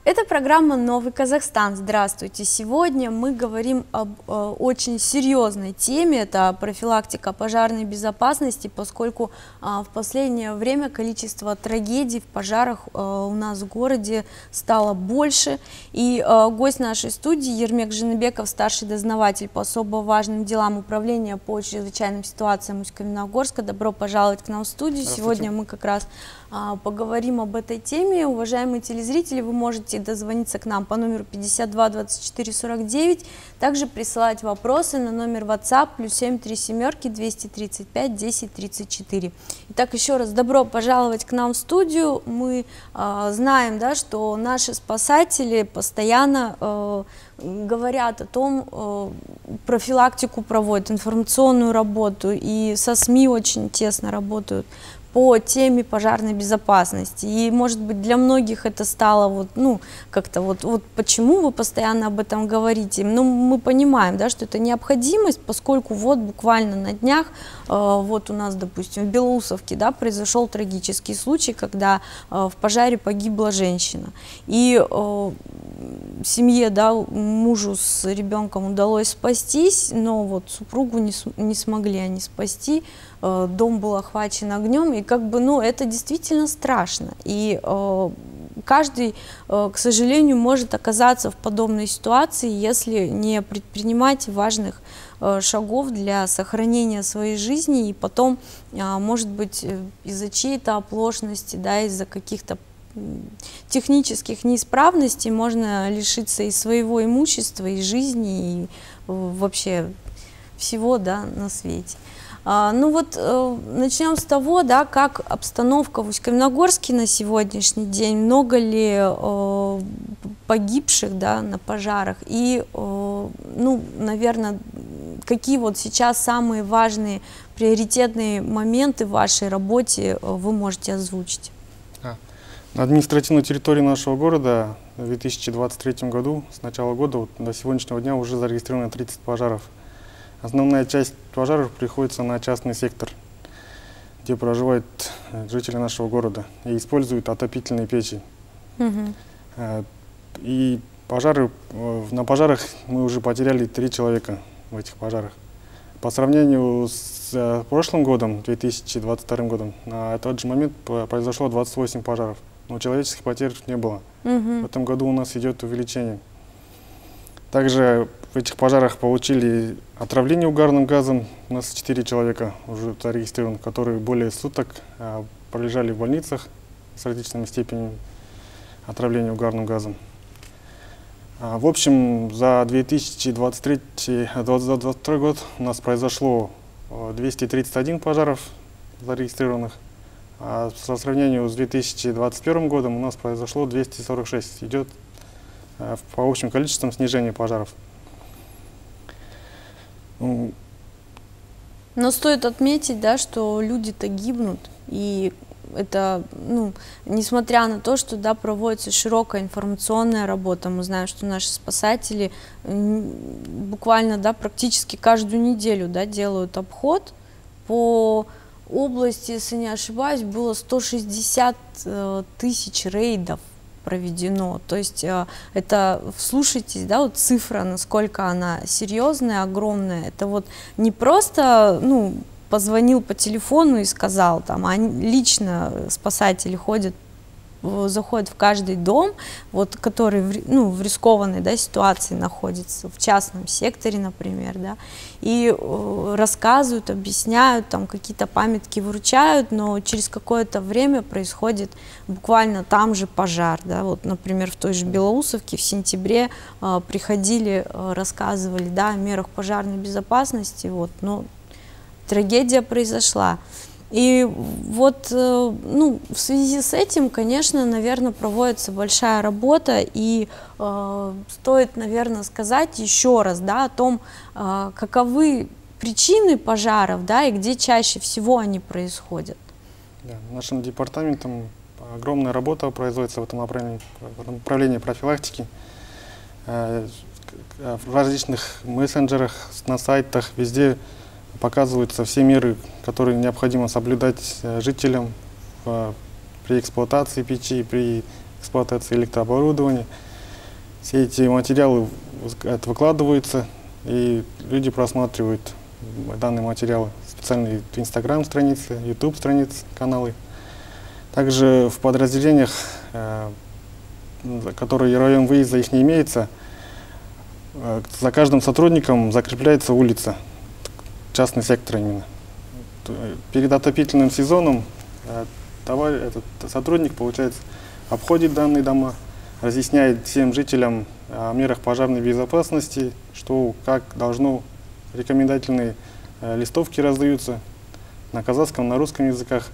Это программа «Новый Казахстан». Здравствуйте! Сегодня мы говорим об очень серьезной теме, это профилактика пожарной безопасности, поскольку в последнее время количество трагедий в пожарах у нас в городе стало больше. И гость нашей студии Ермек Женебеков, старший дознаватель по особо важным делам Управления по чрезвычайным ситуациям Усть-Каменогорска. Добро пожаловать к нам в студию. Сегодня мы как раз поговорим об этой теме. Уважаемые телезрители, вы можете дозвониться к нам по номеру 52 24 49, также присылать вопросы на номер WhatsApp +7 37 235 10 34. Итак, еще раз добро пожаловать к нам в студию. Мы знаем, да, что наши спасатели постоянно говорят о том, профилактику проводят, информационную работу, и со СМИ очень тесно работают по теме пожарной безопасности. И, может быть, для многих это стало как-то вот почему вы постоянно об этом говорите. Ну, мы понимаем, да, что это необходимость, поскольку вот буквально на днях, вот у нас, допустим, в Белоусовке, да, произошел трагический случай, когда в пожаре погибла женщина. И семье, да, мужу с ребенком удалось спастись, но вот супругу не смогли они спасти. Дом был охвачен огнем, и это действительно страшно. И каждый, к сожалению, может оказаться в подобной ситуации, если не предпринимать важных шагов для сохранения своей жизни, и потом, может быть, из-за чьей-то оплошности, да, из-за каких-то технических неисправностей можно лишиться и своего имущества, и жизни, и вообще всего, да, на свете. Начнем с того, да, как обстановка в Усть-Каменогорске на сегодняшний день, много ли погибших, да, на пожарах, и, наверное, какие вот сейчас самые важные приоритетные моменты в вашей работе вы можете озвучить? На административной территории нашего города в 2023 году, с начала года до сегодняшнего дня уже зарегистрировано 30 пожаров. Основная часть пожаров приходится на частный сектор, где проживают жители нашего города и используют отопительные печи. И на пожарах мы уже потеряли 3 человека в этих пожарах. По сравнению с прошлым годом, 2022 годом, на этот же момент произошло 28 пожаров, но человеческих потерь не было. В этом году у нас идет увеличение. Также в этих пожарах получили отравление угарным газом. У нас 4 человека уже зарегистрированы, которые более суток пролежали в больницах с различными степенями отравления угарным газом. В общем, за 2022 год у нас произошло 231 пожаров зарегистрированных, а по сравнению с 2021 годом у нас произошло 246. Идет по общим количествам снижение пожаров. Но стоит отметить, да, что люди-то гибнут, и это, несмотря на то, что, да, проводится широкая информационная работа, мы знаем, что наши спасатели буквально, да, практически каждую неделю, да, делают обход по области, если не ошибаюсь, было 160 тысяч рейдов проведено. То есть это, вслушайтесь, да, вот цифра, насколько она серьезная, огромная. Это вот не просто, позвонил по телефону и сказал, там, а лично спасатели заходят в каждый дом, вот, который в рискованной, да, ситуации находится, в частном секторе, например, да, и рассказывают, объясняют, там какие-то памятки вручают, но через какое-то время происходит буквально там же пожар, да, вот, например, в той же Белоусовке в сентябре приходили, рассказывали, да, о мерах пожарной безопасности, вот, но трагедия произошла. И вот, в связи с этим, конечно, наверное, проводится большая работа, и стоит, наверное, сказать еще раз, да, о том, каковы причины пожаров, да, и где чаще всего они происходят. Да, нашим департаментом огромная работа производится в этом направлении профилактики. В различных мессенджерах, на сайтах, везде показываются все меры, которые необходимо соблюдать жителям при эксплуатации печи, при эксплуатации электрооборудования. Все эти материалы выкладываются, и люди просматривают данные материалы. Специальные Instagram-страницы, YouTube-страницы, каналы. Также в подразделениях, которые район выезда их не имеется, за каждым сотрудником закрепляется улица, частный сектор именно. Перед отопительным сезоном этот сотрудник, получается, обходит данные дома, разъясняет всем жителям о мерах пожарной безопасности, что, как должно, рекомендательные листовки раздаются на казахском, на русском языках.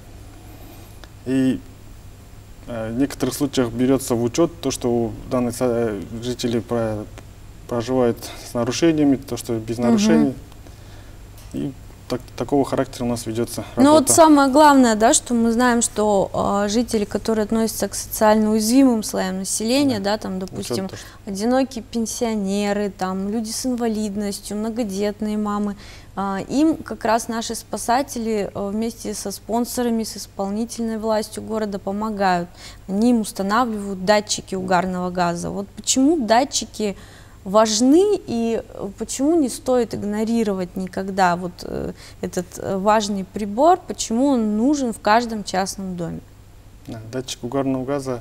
И в некоторых случаях берется в учет то, что данные жители проживают с нарушениями, то, что без нарушений. И такого характера у нас ведется работа. Ну вот самое главное, да, что мы знаем, что жители, которые относятся к социально уязвимым слоям населения, да, там, допустим, одинокие пенсионеры, там, люди с инвалидностью, многодетные мамы, им как раз наши спасатели вместе со спонсорами, с исполнительной властью города помогают. Они им устанавливают датчики угарного газа. Вот почему датчики важны и почему не стоит игнорировать никогда вот этот важный прибор, почему он нужен в каждом частном доме? Датчик угарного газа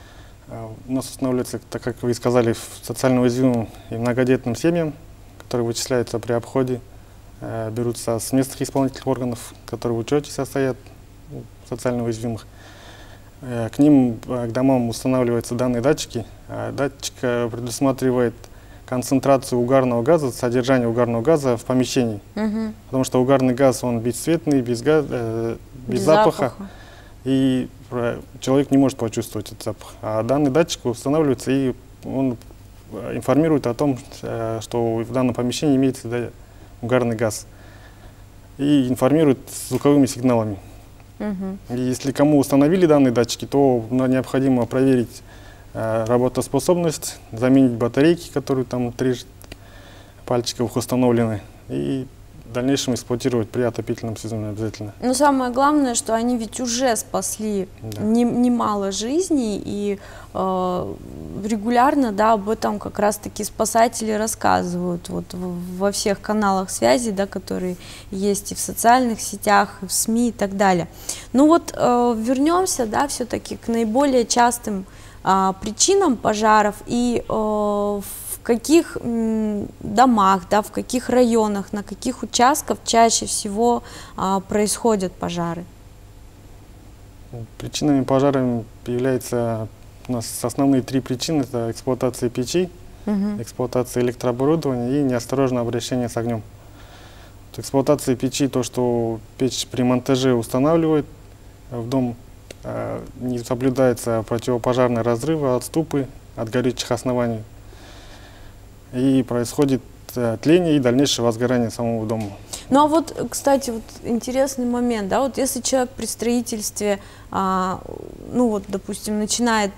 у нас устанавливается, так как вы сказали, в социально уязвимым и многодетным семьям, которые вычисляются при обходе, берутся с местных исполнительных органов, которые в учете состоят, социально уязвимых. К ним, к домам устанавливаются данные датчики. Датчик предусматривает концентрацию угарного газа, содержание угарного газа в помещении. Потому что угарный газ, он бесцветный, без запаха. И человек не может почувствовать этот запах. А данный датчик устанавливается, и он информирует о том, что в данном помещении имеется угарный газ. И информирует звуковыми сигналами. И если кому установили данные датчики, то необходимо проверить работоспособность, заменить батарейки, которые там 3 пальчиковых установлены, и в дальнейшем эксплуатировать при отопительном сезоне обязательно. Но самое главное, что они ведь уже спасли немало жизней, и регулярно, да, об этом как раз-таки спасатели рассказывают вот во всех каналах связи, да, которые есть и в социальных сетях, и в СМИ и так далее. Ну вот вернемся, да, все-таки к наиболее частым причинам пожаров и в каких домах, да, в каких районах, на каких участках чаще всего происходят пожары? Причинами пожаров являются у нас основные 3 причины. Это эксплуатация печи, эксплуатация электрооборудования и неосторожное обращение с огнем. Эксплуатация печи, то, что печь при монтаже устанавливает в дом, не соблюдается противопожарные разрывы, отступы от горячих оснований. И происходит тление и дальнейшее возгорание самого дома. Ну а вот, кстати, вот интересный момент, да, вот если человек при строительстве, ну вот, допустим, начинает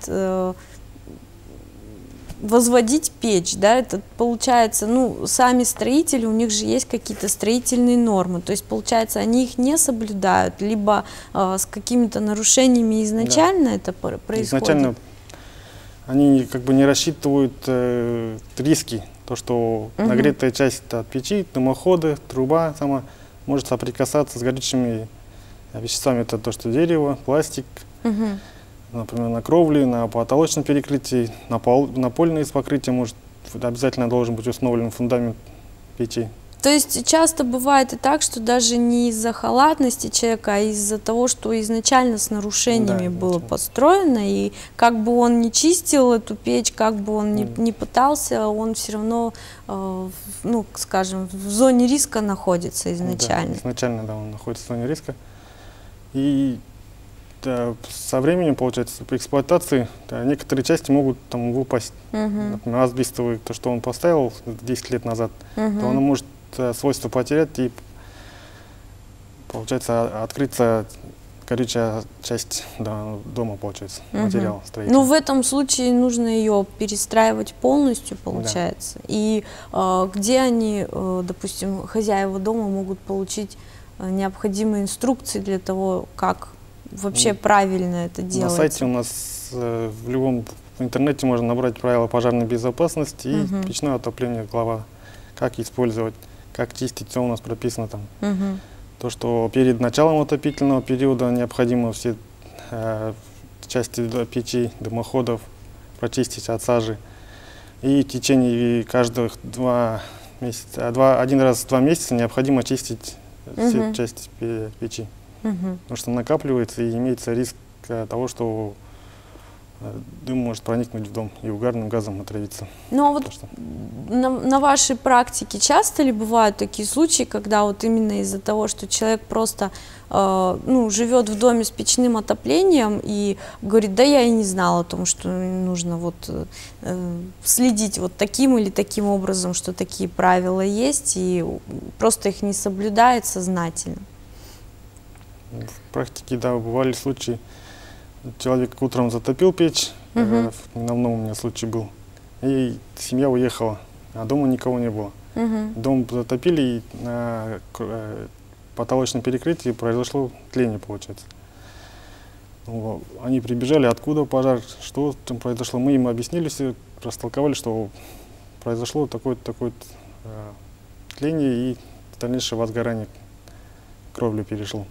возводить печь, да, это получается, ну, сами строители, у них же есть какие-то строительные нормы, то есть, получается, они их не соблюдают, либо с какими-то нарушениями изначально это происходит? Изначально они как бы не рассчитывают риски, то, что нагретая часть от печи, дымоходы, труба сама может соприкасаться с горючими веществами, это то, что дерево, пластик, например, на кровле, на потолочном перекрытии, напольное покрытие может обязательно должен быть установлен фундамент печи. То есть часто бывает и так, что даже не из-за халатности человека, а из-за того, что изначально с нарушениями было построено, и как бы он не чистил эту печь, как бы он не пытался, он все равно, ну, скажем, в зоне риска находится изначально. Да, изначально, да, он находится в зоне риска. И со временем, получается, при эксплуатации некоторые части могут там выпасть. Например, асбестовый, то, что он поставил 10 лет назад, то он может свойства потерять и, получается, открыться горючая часть дома, получается, материал строительный. Ну, в этом случае нужно ее перестраивать полностью, получается. Да. И где они, допустим, хозяева дома могут получить необходимые инструкции для того, как вообще правильно это делается? На сайте у нас в любом интернете можно набрать правила пожарной безопасности и печное отопление, глава, как использовать, как чистить, все у нас прописано там. То, что перед началом отопительного периода необходимо все части печи, дымоходов прочистить от сажи. И в течение каждых 2 месяца, один раз в 2 месяца необходимо чистить все части печи. Потому что накапливается и имеется риск того, что дым может проникнуть в дом и угарным газом отравиться. Ну а вот на вашей практике часто ли бывают такие случаи, когда вот именно из-за того, что человек просто живет в доме с печным отоплением и говорит, да я и не знал о том, что нужно вот следить вот таким или таким образом, что такие правила есть, и просто их не соблюдает сознательно? В практике, да, бывали случаи. Человек утром затопил печь, давно у меня случай был, и семья уехала, а дома никого не было. Дом затопили, и на потолочном перекрытии произошло тление, получается. Они прибежали, откуда пожар, что там произошло. Мы им объяснили все, растолковали, что произошло такое-то тление и дальнейшее возгорание, кровлю перешло.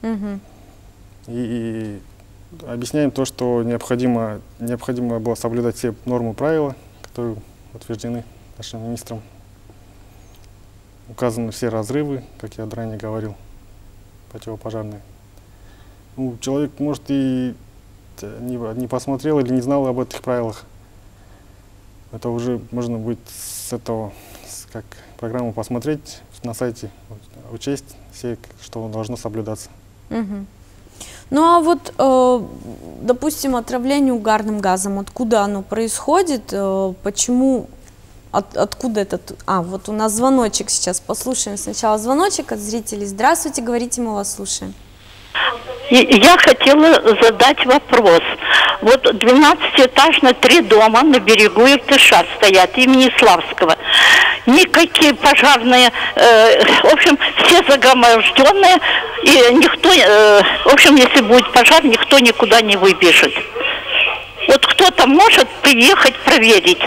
И объясняем то, что необходимо было соблюдать все нормы, правила, которые утверждены нашим министром. Указаны все разрывы, как я ранее говорил, противопожарные. Человек, может, и не посмотрел или не знал об этих правилах. Это уже можно будет с этого, как программу посмотреть на сайте, учесть все, что должно соблюдаться. Ну а вот, допустим, отравление угарным газом, откуда оно происходит, почему, откуда этот... вот у нас звоночек сейчас, послушаем сначала звоночек от зрителей. Здравствуйте, говорите, мы вас слушаем. Я хотела задать вопрос. Вот 12-этажно 3 дома на берегу Иртыша стоят, имени Славского. Никакие пожарные, в общем, все загроможденные, и никто, в общем, если будет пожар, никто никуда не выбежит. Вот кто-то может приехать проверить.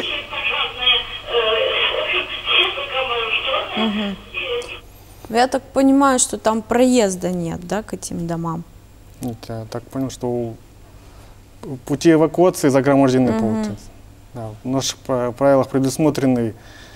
Я так понимаю, что там проезда нет, да, к этим домам? Нет, я так понял, что пути эвакуации загромождены, получается. Да, в наших правилах предусмотрены.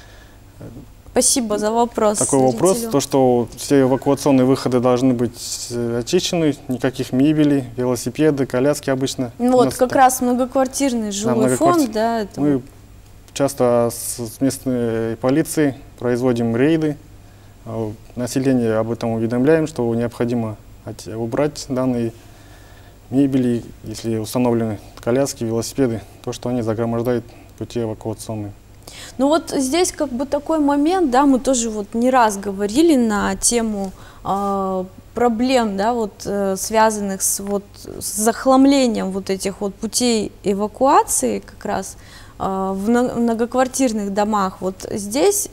Спасибо за вопрос. Такой вопрос, то, что все эвакуационные выходы должны быть очищены, никаких мебели, велосипеды, коляски обычно. Вот, как раз многоквартирный жилой фонд, да. Это... Мы часто с местной полицией производим рейды, население об этом уведомляем, что необходимо убрать данные мебели, если установлены коляски, велосипеды, то, что они загромождают пути эвакуационные. Ну вот здесь как бы такой момент, да, мы тоже вот не раз говорили на тему проблем, да, вот связанных с захламлением вот этих вот путей эвакуации как раз в многоквартирных домах. Вот здесь,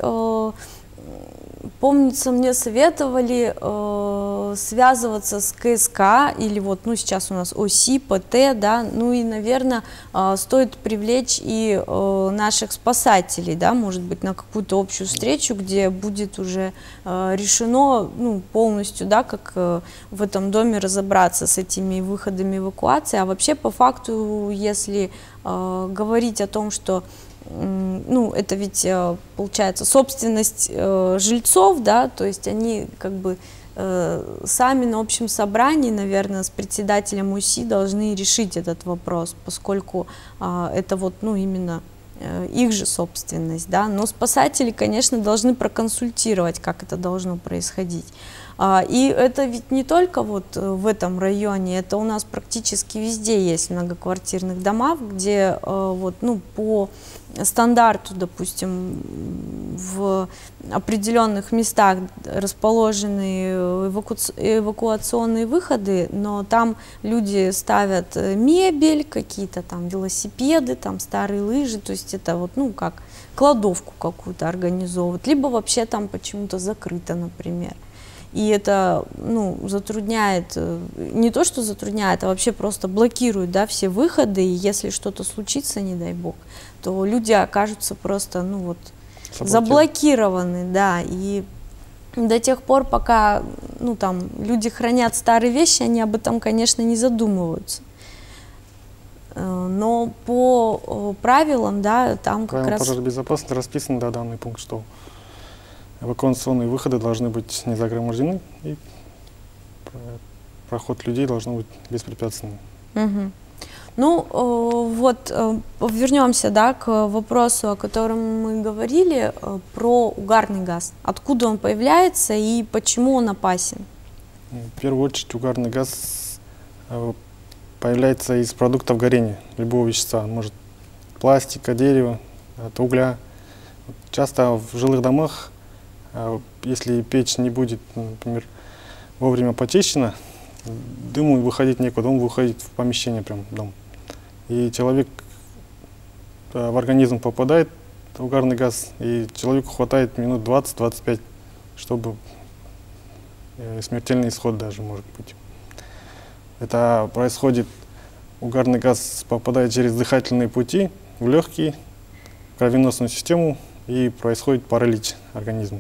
помнится, мне советовали связываться с КСК или вот, ну, сейчас у нас ОСИ, ПТ, да, ну и, наверное, стоит привлечь и наших спасателей, да, может быть, на какую-то общую встречу, где будет уже решено, ну, полностью, да, как в этом доме разобраться с этими выходами эвакуации. А вообще, по факту, если говорить о том, что ну, это ведь получается собственность жильцов, да, то есть они как бы сами на общем собрании, наверное, с председателем УСИ должны решить этот вопрос, поскольку это вот, ну, именно их же собственность, да, но спасатели, конечно, должны проконсультировать, как это должно происходить. И это ведь не только вот в этом районе, это у нас практически везде есть многоквартирных домах, где вот, ну, по стандарту, допустим, в определенных местах расположены эвакуационные выходы, но там люди ставят мебель, какие-то там велосипеды, там старые лыжи, то есть это вот, ну, как кладовку какую-то организовывают, либо вообще там почему-то закрыто, например. и это, ну, затрудняет, не то что затрудняет, а вообще просто блокирует, да, все выходы, и если что-то случится, не дай бог, то люди окажутся просто, ну вот, заблокированы, да, и до тех пор, пока, ну, там, люди хранят старые вещи, они об этом, конечно, не задумываются. Но по правилам, да, там как раз... пожаробезопасности расписан, да, данный пункт, что эвакуационные выходы должны быть не загромождены, и проход людей должен быть беспрепятственным. Угу. Ну, вот, вернемся, да, к вопросу, о котором мы говорили, про угарный газ. Откуда он появляется и почему он опасен? В первую очередь, угарный газ появляется из продуктов горения любого вещества. Может, пластика, дерева, от угля. Часто в жилых домах, если печь не будет, например, вовремя почищена, дыму выходить некуда, он выходит в помещение, прям в дом. И человек, в организм попадает угарный газ, и человеку хватает минут 20-25, чтобы смертельный исход даже может быть. Это происходит, угарный газ попадает через дыхательные пути в легкие, в кровеносную систему, и происходит паралич организма.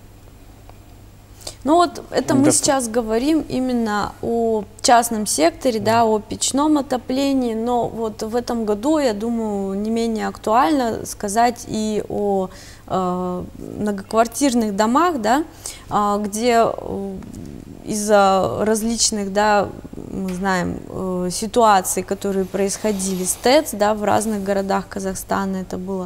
Ну вот это мы сейчас говорим именно о частном секторе, да, о печном отоплении, но вот в этом году, я думаю, не менее актуально сказать и о многоквартирных домах, да, где из-за различных, да, мы знаем, ситуаций, которые происходили с ТЭЦ, да, в разных городах Казахстана это было,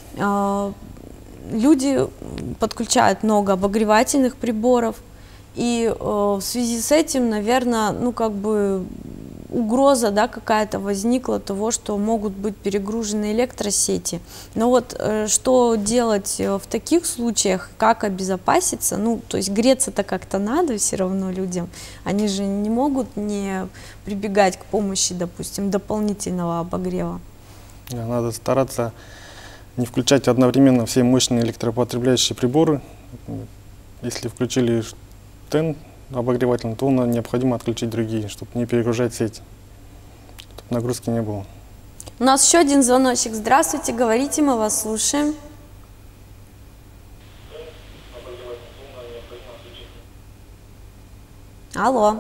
люди подключают много обогревательных приборов, и в связи с этим, наверное, ну как бы угроза, да, какая-то возникла того, что могут быть перегружены электросети. Но вот что делать в таких случаях, как обезопаситься? Ну, то есть греться-то как-то надо все равно людям. Они же не могут не прибегать к помощи, допустим, дополнительного обогрева. Надо стараться не включать одновременно все мощные электропотребляющие приборы. Если включили ТЭН обогревательный, то необходимо отключить другие, чтобы не перегружать сеть, чтобы нагрузки не было. У нас еще один звоночек. Здравствуйте, говорите, мы вас слушаем. Алло.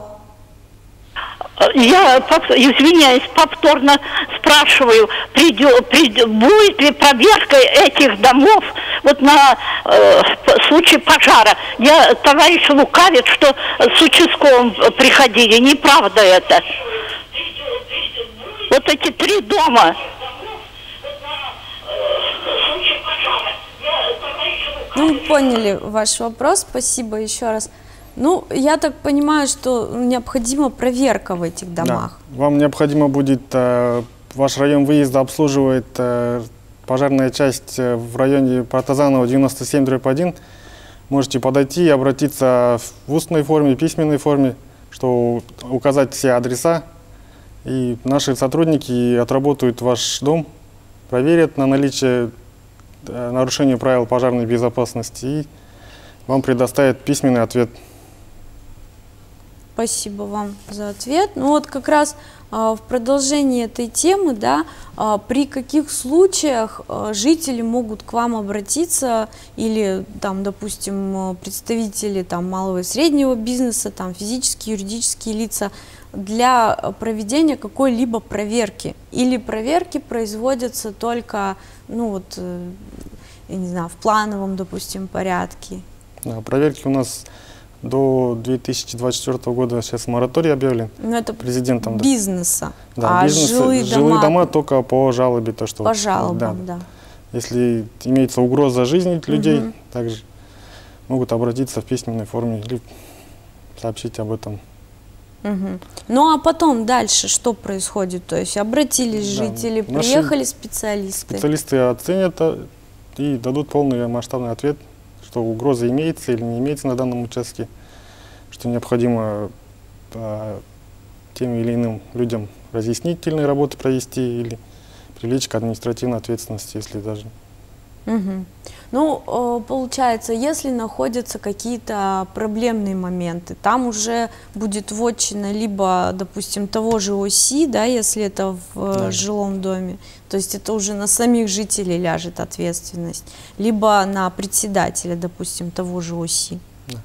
Я, извиняюсь, повторно спрашиваю, будет ли проверка этих домов вот на случай пожара? Товарищ лукавит, что с участковым приходили, неправда это. Вот эти 3 дома. Ну, мы поняли ваш вопрос, спасибо еще раз. Ну, я так понимаю, что необходима проверка в этих домах. Да. Вам необходимо будет, ваш район выезда обслуживает пожарная часть в районе Партазанова 97/1. Можете подойти и обратиться в устной форме, письменной форме, что указать все адреса. И наши сотрудники отработают ваш дом, проверят на наличие нарушения правил пожарной безопасности и вам предоставят письменный ответ. Спасибо вам за ответ. Ну вот как раз в продолжении этой темы, да, при каких случаях жители могут к вам обратиться или там, допустим, представители там малого и среднего бизнеса, там физические, юридические лица для проведения какой-либо проверки? Или проверки производятся только, ну вот, я не знаю, в плановом, допустим, порядке? Да, проверки у нас до 2024 года сейчас мораторий объявлен. Но это президентом. Бизнеса. Да, бизнеса, жилые дома только по жалобе. То, что по жалобам, да. Если имеется угроза жизни людей, также могут обратиться в письменной форме или сообщить об этом. Ну а потом дальше что происходит? То есть обратились жители, приехали специалисты. Специалисты оценят и дадут полный масштабный ответ, что угроза имеется или не имеется на данном участке, что необходимо тем или иным людям разъяснительные работы провести или привлечь к административной ответственности, если даже Мгм. Ну, получается, если находятся какие-то проблемные моменты, там уже будет вотчина либо, допустим, того же ОСИ, да, если это в Да. жилом доме, то есть это уже на самих жителей ляжет ответственность, либо на председателя, допустим, того же ОСИ. Да.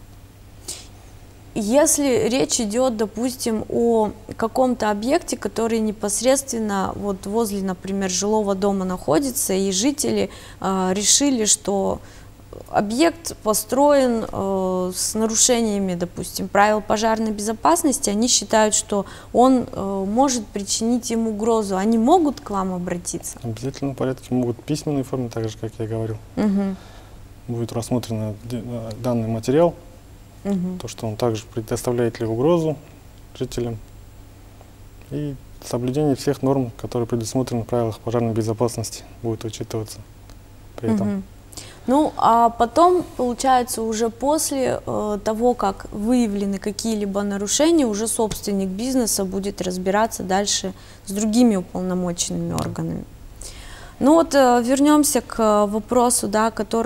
Если речь идет, допустим, о каком-то объекте, который непосредственно вот возле, например, жилого дома находится, и жители решили, что объект построен с нарушениями, допустим, правил пожарной безопасности, они считают, что он может причинить им угрозу, они могут к вам обратиться? В обязательном порядке могут в письменной форме, так же, как я говорил. Мгм. Будет рассмотрен данный материал, Мгм. то, что он также предоставляет ли угрозу жителям, и соблюдение всех норм, которые предусмотрены в правилах пожарной безопасности, будет учитываться при этом. Мгм. Ну, а потом, получается, уже после того, как выявлены какие-либо нарушения, уже собственник бизнеса будет разбираться дальше с другими уполномоченными органами. Ну вот вернемся к вопросу, да,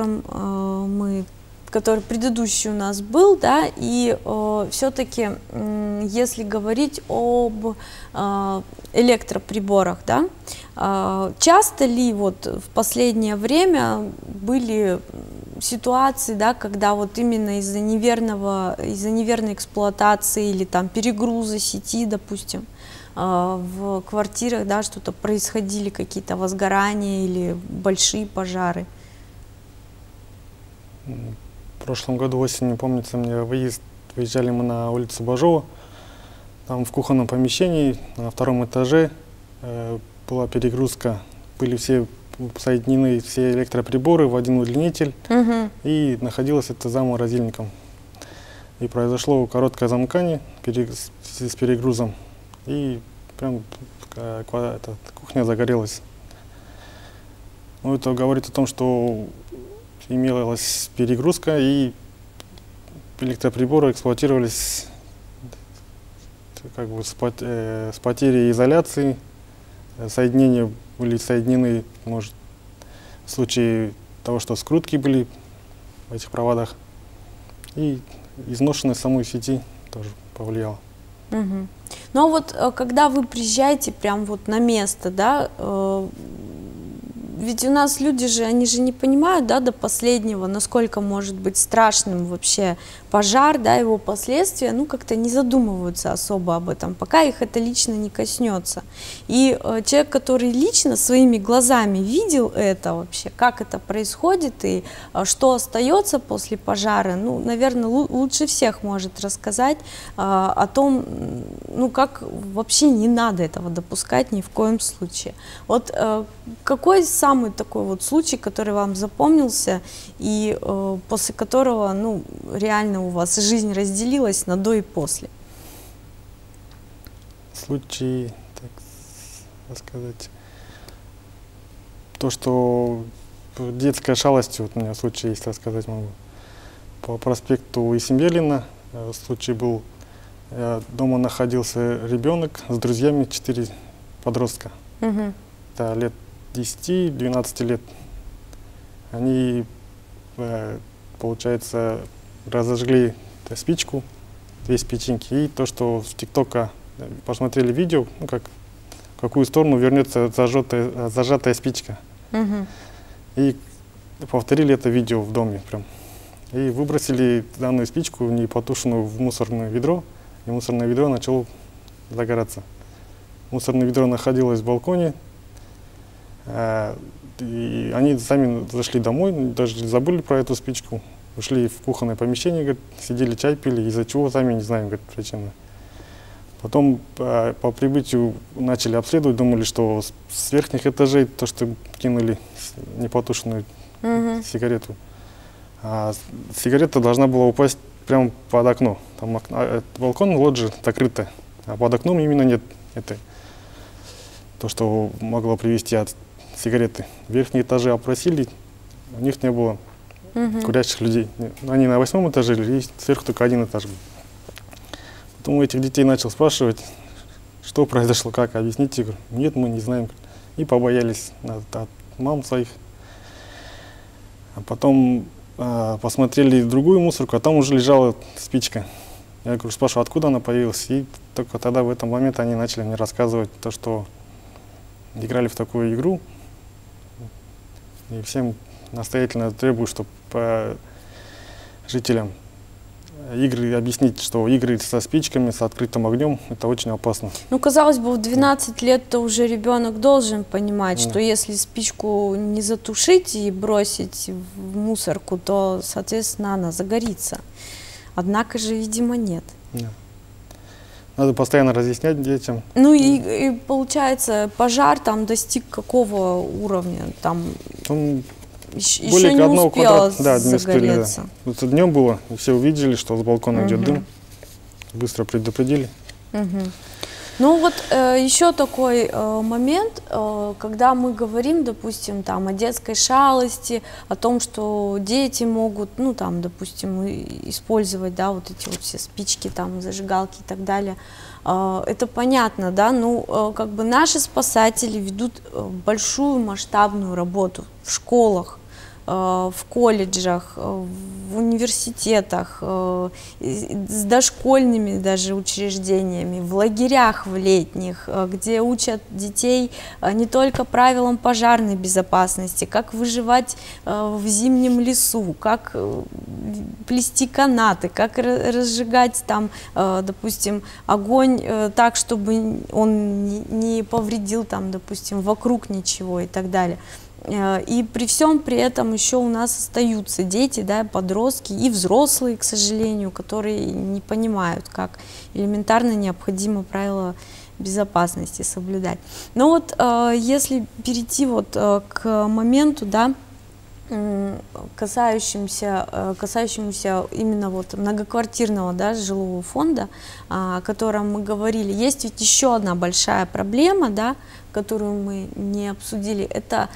который предыдущий у нас был, да, и все-таки, если говорить об электроприборах, да, часто ли вот в последнее время были ситуации, да, когда вот именно из-за неверной эксплуатации или там перегруза сети, допустим, в квартирах, да, что-то происходили, какие-то возгорания или большие пожары? В прошлом году осенью, помнится мне, выезжали мы на улицу Бажова, там в кухонном помещении на втором этаже была перегрузка, были все соединены все электроприборы в один удлинитель, и находилось это за морозильником. И произошло короткое замыкание с перегрузом, и прям кухня загорелась. Ну, это говорит о том, что имелась перегрузка, и электроприборы эксплуатировались как бы с потерей изоляции, соединения были соединены, может, в случае того, что скрутки были в этих проводах, и изношенность самой сети тоже повлияла. Мгм. Ну а вот когда вы приезжаете прям вот на место, да, ведь у нас люди же, они же не понимают, да, до последнего, насколько может быть страшным вообще пожар, да, его последствия, ну, как-то не задумываются особо об этом, пока их это лично не коснется. И человек, который лично своими глазами видел это вообще, как это происходит и что остается после пожара, ну, наверное, лучше всех может рассказать о том, ну, как вообще не надо этого допускать ни в коем случае. Вот какой самый такой вот случай, который вам запомнился и после которого, ну, реально у вас жизнь разделилась на до и после? Случай, так сказать, то, что детская шалость, вот у меня случай есть, рассказать могу. По проспекту Исембелина случай был, дома находился ребенок с друзьями, 4 подростка. Это лет 10-12 лет. Они, получается, разожгли спичку, 2 спичинки, и то, что в ТикТоке посмотрели видео, ну, в какую сторону вернется зажатая спичка. И повторили это видео в доме прям. И выбросили данную спичку, непотушенную, в мусорное ведро, и мусорное ведро начало загораться. Мусорное ведро находилось в балконе, и они сами зашли домой, даже забыли про эту спичку, ушли в кухонное помещение, говорит, сидели, чай пили, из-за чего, сами не знаем, говорит, причины. Потом по прибытию начали обследовать, думали, что с верхних этажей то, что кинули непотушенную сигарету. А сигарета должна была упасть прямо под окно. Там балкон, лоджия закрытая, а под окном именно нет этой. То, что могло привести от сигареты. Верхние этажи опросили, у них не было курящих людей. Они на 8-м этаже жили, и сверху только 1 этаж был. Потом у этих детей начал спрашивать, что произошло, как, объясните. Говорю, нет, мы не знаем. И побоялись от мам своих. А потом посмотрели другую мусорку, а там уже лежала спичка. Я говорю, спрашиваю, откуда она появилась. И только тогда, в этом моменте, они начали мне рассказывать то, что играли в такую игру. И всем настоятельно требую, чтобы жителям игры объяснить, что игры со спичками, с открытым огнем, это очень опасно. Ну, казалось бы, в 12 лет-то уже ребенок должен понимать, что если спичку не затушить и бросить в мусорку, то, соответственно, она загорится. Однако же, видимо, нет. Надо постоянно разъяснять детям. Ну и получается, пожар там достиг какого уровня? Там еще не успел загореться. Да. Это днем было, и все увидели, что с балкона идет дым. Быстро предупредили. Ну вот еще такой момент, когда мы говорим, допустим, там, о детской шалости, о том, что дети могут, ну там, допустим, использовать, да, вот эти вот все спички, там, зажигалки и так далее. Это понятно, да, ну как бы наши спасатели ведут большую масштабную работу в школах, в колледжах, в университетах, с дошкольными даже учреждениями, в лагерях в летних, где учат детей не только правилам пожарной безопасности, как выживать в зимнем лесу, как плести канаты, как разжигать там, допустим, огонь так, чтобы он не повредил там, допустим, вокруг ничего и так далее. И при всем при этом еще у нас остаются дети, да, подростки и взрослые, к сожалению, которые не понимают, как элементарно необходимо правила безопасности соблюдать. Но вот если перейти вот к моменту, да, касающемуся именно вот многоквартирного, да, жилого фонда, о котором мы говорили, есть ведь еще одна большая проблема, да, которую мы не обсудили, это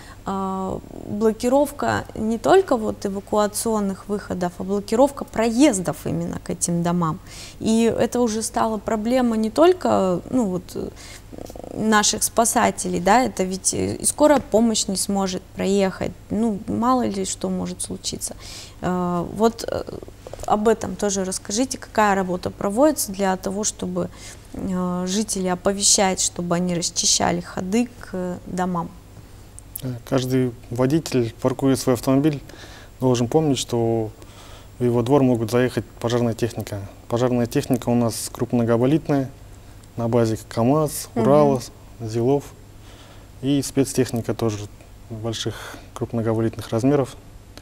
блокировка не только вот эвакуационных выходов, а блокировка проездов именно к этим домам. И это уже стала проблема не только, ну, вот, наших спасателей, да, это ведь и скорая помощь не сможет проехать, ну, мало ли что может случиться. Вот об этом тоже расскажите, какая работа проводится для того, чтобы жители оповещать, чтобы они расчищали ходы к домам. Каждый водитель, паркуя свой автомобиль, должен помнить, что в его двор могут заехать пожарная техника. Пожарная техника у нас крупногабаритная, на базе КАМАЗ, Урала, ЗИЛов, и спецтехника тоже больших крупногабаритных размеров.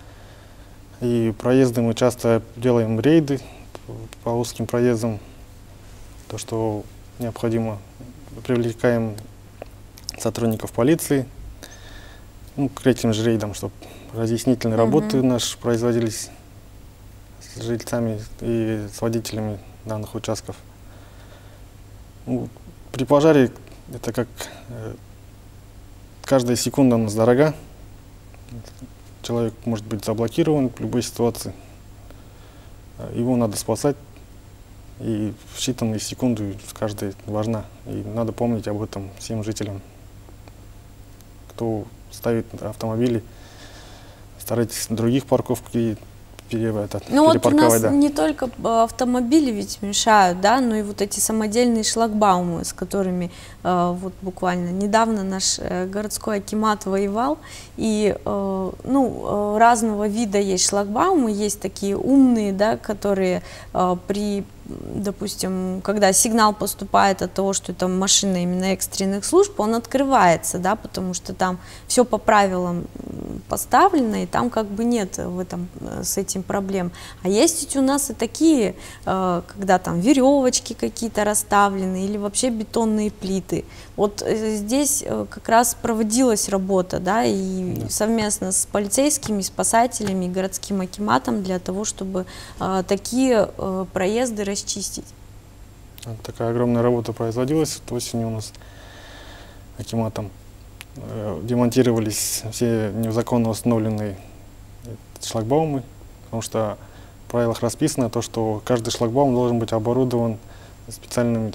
И проезды мы часто делаем рейды по узким проездам, то, что необходимо, привлекаем сотрудников полиции, ну, к этим же рейдам, чтобы разъяснительные работы наши производились с жильцами и с водителями данных участков. Ну, при пожаре это как каждая секунда у нас дорога. Человек может быть заблокирован в любой ситуации. Его надо спасать. И в считанные секунды каждая важна. И надо помнить об этом всем жителям. Кто ставит автомобили, старайтесь других парковки перепарковать. Ну вот у нас не только автомобили ведь мешают, да, но и вот эти самодельные шлагбаумы, с которыми вот буквально недавно наш городской акимат воевал. И ну, разного вида есть шлагбаумы, есть такие умные, да, которые при, допустим, когда сигнал поступает от того, что это машина именно экстренных служб, он открывается, да, потому что там все по правилам поставлено, и там как бы нет в этом, с этим проблем. А есть ведь у нас и такие, когда там веревочки какие-то расставлены или вообще бетонные плиты. Вот здесь как раз проводилась работа, да, и совместно с полицейскими, спасателями и городским акиматом для того, чтобы такие проезды расчистить. Такая огромная работа производилась осенью у нас акиматом. Демонтировались все незаконно установленные шлагбаумы, потому что в правилах расписано то, что каждый шлагбаум должен быть оборудован специальными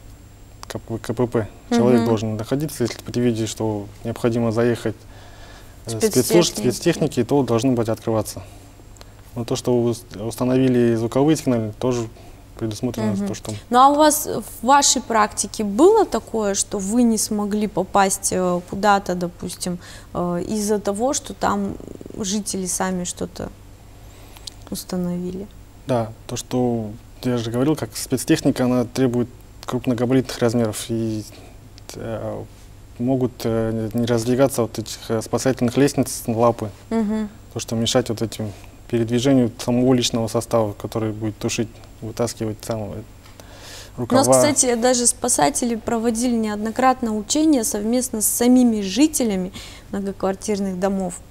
КПП. Человек должен находиться, если ты видишь, что необходимо заехать спецслужб, спецтехники, то должны быть открываться. Но то, что установили звуковые сигналы, тоже предусмотрено то, что... Ну а у вас в вашей практике было такое, что вы не смогли попасть куда-то, допустим, из-за того, что там жители сами что-то установили? Да, то, что я же говорил, как спецтехника, она требует крупногабаритных размеров, и могут не раздвигаться вот этих спасательных лестниц лапы, то, что мешать вот этим передвижению самого личного состава, который будет тушить, вытаскивать самого рукава. У нас, кстати, даже спасатели проводили неоднократно учения совместно с самими жителями многоквартирных домов,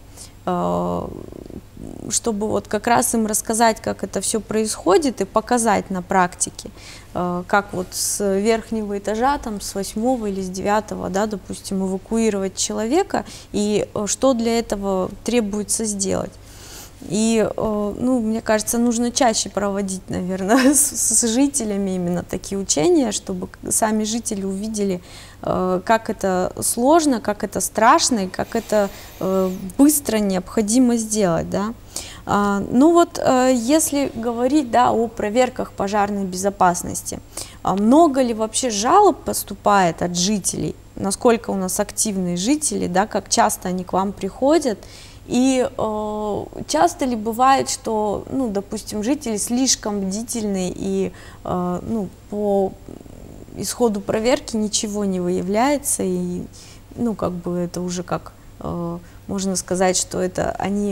чтобы вот как раз им рассказать, как это все происходит, и показать на практике, как вот с верхнего этажа, там, с 8-го или с 9-го, да, допустим, эвакуировать человека, и что для этого требуется сделать. И, ну, мне кажется, нужно чаще проводить, наверное, с жителями именно такие учения, чтобы сами жители увидели, как это сложно, как это страшно и как это быстро необходимо сделать, да. Ну вот, если говорить, да, о проверках пожарной безопасности, много ли вообще жалоб поступает от жителей, насколько у нас активные жители, да, как часто они к вам приходят? И часто ли бывает, что, ну, допустим, жители слишком бдительны и, ну, по исходу проверки ничего не выявляется, и, ну, как бы это уже как, можно сказать, что это они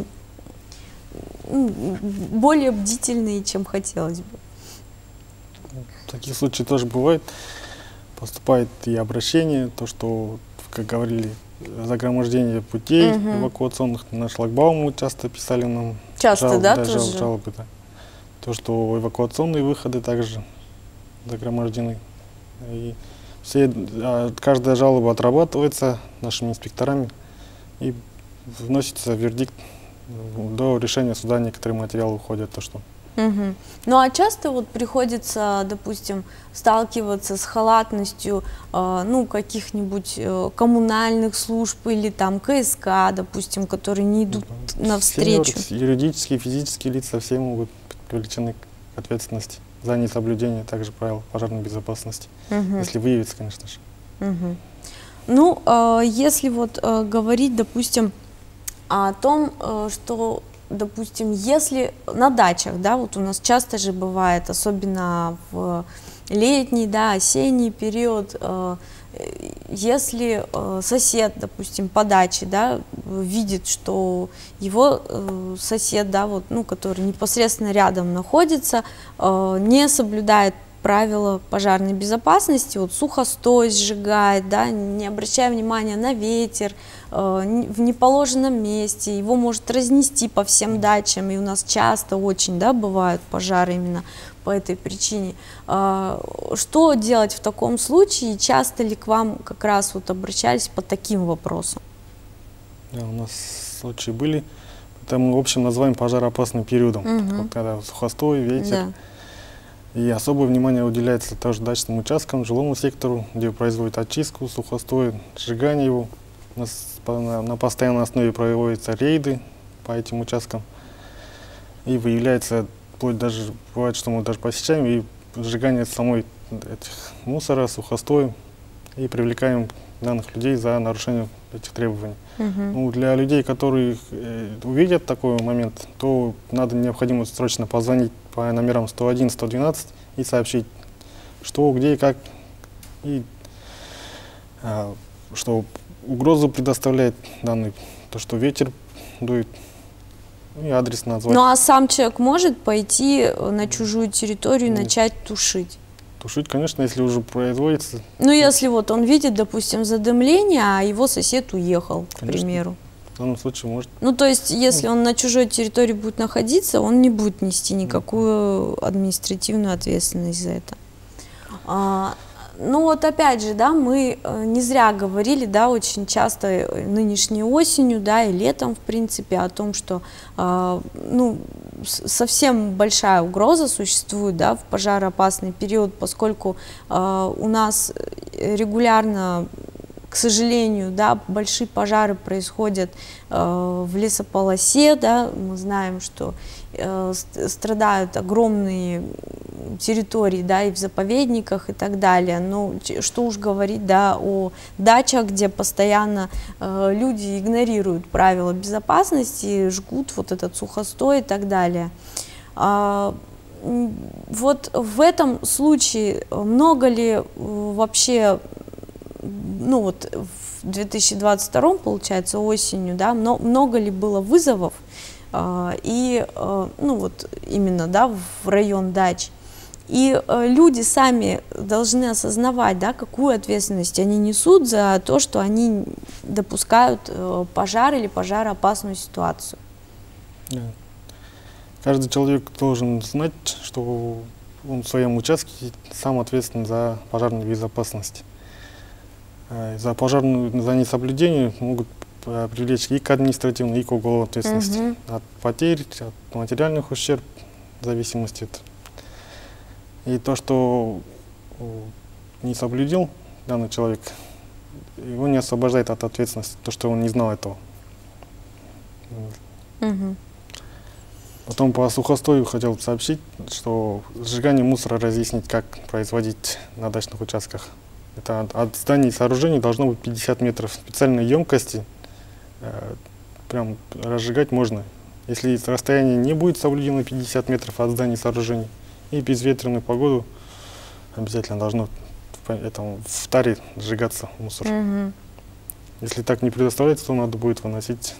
более бдительные, чем хотелось бы. Таких случаев тоже бывает. Поступает и обращение, то, что, как говорили, загромождение путей эвакуационных на шлагбаумы часто писали нам. Часто, да, тоже? Жалобы, да. То, что эвакуационные выходы также загромождены. И каждая жалоба отрабатывается нашими инспекторами и вносится вердикт. До решения суда некоторые материалы уходят. То, что... Ну а часто вот приходится, допустим, сталкиваться с халатностью, ну, каких-нибудь коммунальных служб или там КСК, допустим, которые не идут навстречу? Юридические, физические лица все могут быть привлечены к ответственности за несоблюдение также правил пожарной безопасности, если выявится, конечно же. Ну, если вот говорить, допустим, о том, что, допустим, если на дачах, да, вот у нас часто же бывает, особенно в летний, да, осенний период, если сосед, допустим, по даче, да, видит, что его сосед, да, вот, ну, который непосредственно рядом находится, не соблюдает правила пожарной безопасности, вот сухостой сжигает, да, не обращая внимания на ветер, в неположенном месте, его может разнести по всем дачам, и у нас часто очень, да, бывают пожары именно по этой причине. Что делать в таком случае? Часто ли к вам как раз вот обращались по таким вопросам? Да, у нас случаи были, это мы в общем называем пожароопасным периодом, вот, когда сухостой, ветер. Да. И особое внимание уделяется тоже дачным участкам, жилому сектору, где производят очистку, сухостой, сжигание его. У нас на постоянной основе проводятся рейды по этим участкам. И выявляется, вплоть даже, бывает, что мы даже посещаем, и сжигание самой этих мусора, сухостоя, и привлекаем данных людей за нарушение этих требований. Ну, для людей, которые увидят такой момент, то необходимо срочно позвонить по номерам 101, 112 и сообщить, что, где и как, и что угрозу предоставляет данный, то, что ветер дует, и адрес назвать. Ну, а сам человек может пойти на чужую территорию и начать тушить? Тушить, конечно, если уже производится. Ну, если вот он видит, допустим, задымление, а его сосед уехал, к примеру. В данном случае может. Ну, то есть, если он на чужой территории будет находиться, он не будет нести никакую административную ответственность за это. Ну, вот опять же, да, мы не зря говорили, да, очень часто нынешней осенью, да, и летом, в принципе, о том, что, ну, совсем большая угроза существует, да, в пожароопасный период, поскольку у нас регулярно, к к сожалению, да, большие пожары происходят в лесополосе, да, мы знаем, что страдают огромные территории, да, и в заповедниках и так далее. Но что уж говорить, да, о дачах, где постоянно люди игнорируют правила безопасности, жгут вот этот сухостой и так далее. Вот в этом случае много ли вообще, ну вот в 2022, получается, осенью, да, много ли было вызовов и, ну вот именно, да, в район дач? И люди сами должны осознавать, да, какую ответственность они несут за то, что они допускают пожар или пожароопасную ситуацию. Каждый человек должен знать, что он в своем участке сам ответственен за пожарную безопасность. За несоблюдение могут привлечь и к административной, и к уголовной ответственности. От потерь, от материальных ущерб, в зависимости от... И то, что не соблюдил данный человек, его не освобождает от ответственности, то, что он не знал этого. Потом по сухостою хотел сообщить, что сжигание мусора разъяснить, как производить на дачных участках. Это от зданий и сооружений должно быть 50 метров. Специальной емкости прям разжигать можно. Если расстояние не будет соблюдено 50 метров от зданий и сооружений, и безветренную погоду обязательно должно в таре сжигаться мусор. Если так не предоставляется, то надо будет выносить.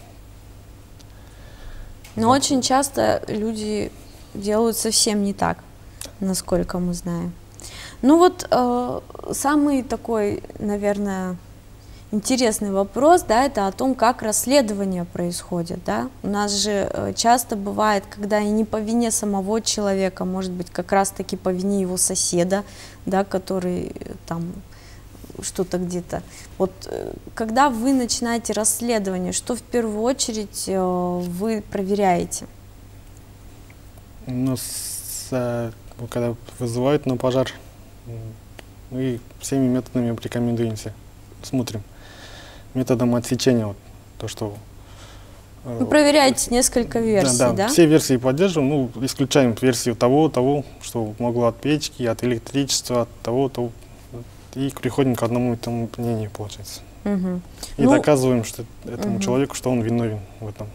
Но очень часто люди делают совсем не так, насколько мы знаем. Ну вот самый такой, наверное, интересный вопрос, да, это о том, как расследование происходит, да. У нас же часто бывает, когда и не по вине самого человека, может быть, как раз-таки по вине его соседа, да, который там что-то где-то. Вот когда вы начинаете расследование, что в первую очередь вы проверяете? У нас, когда вызывают на пожар, мы всеми методами рекомендуемся, смотрим. Методом отсечения, вот, то, что... Вы проверяете несколько версий, да? Все версии поддерживаем, ну, исключаем версию того, что могло от печки, от электричества, от того, и приходим к одному и тому мнению, получается. И доказываем, что этому человеку, что он виновен в этом.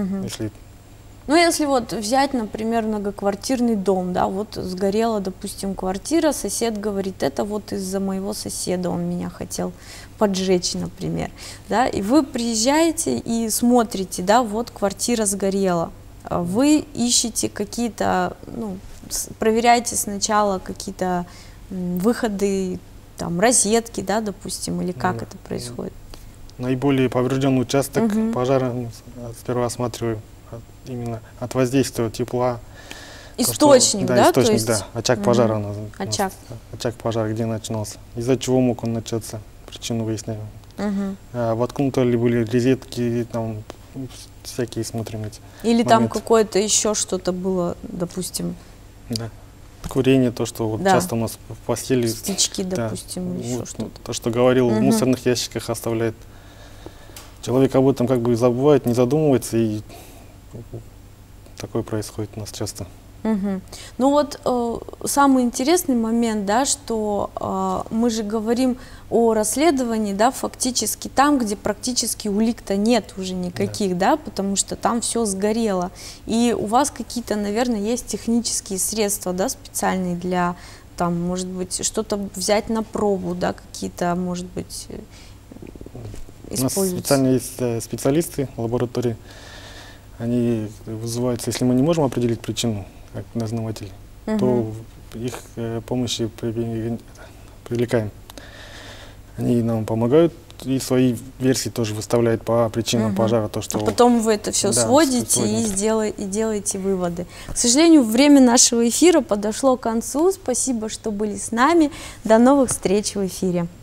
Если вот взять, например, многоквартирный дом, да, вот сгорела, допустим, квартира, сосед говорит, это вот из-за моего соседа, он меня хотел поджечь, например, да, и вы приезжаете и смотрите, да, вот квартира сгорела, вы ищете какие-то, ну, проверяете сначала какие-то выходы, там, розетки, да, допустим, или как это происходит? Наиболее поврежденный участок пожара сперва осматриваем. Именно от воздействия тепла. Источник, да? Источник, то есть... да. Очаг пожара. Очаг пожара, где начинался. Из-за чего мог он начаться, причину выясняем. Воткнуты ли были розетки, там всякие смотрим эти или моменты. Там какое-то еще что-то было, допустим. Да. Курение, то, что вот часто у нас в постели. Спички, допустим, или еще что-то. То, что говорил, в мусорных ящиках оставляет. Человек об этом как бы забывает, не задумывается, и такое происходит у нас часто. Ну вот самый интересный момент, да, что мы же говорим о расследовании, да, фактически там, где практически улик-то нет уже никаких, да, потому что там все сгорело. И у вас какие-то, наверное, есть технические средства, да, специальные для, там, может быть, что-то взять на пробу, да, какие-то, может быть, используются. У нас специально есть специалисты в лаборатории. Они вызываются, если мы не можем определить причину, как дознаватель, то их помощи привлекаем. Они нам помогают и свои версии тоже выставляют по причинам пожара. То, что... А потом вы это все сводите и делаете выводы. К сожалению, время нашего эфира подошло к концу. Спасибо, что были с нами. До новых встреч в эфире.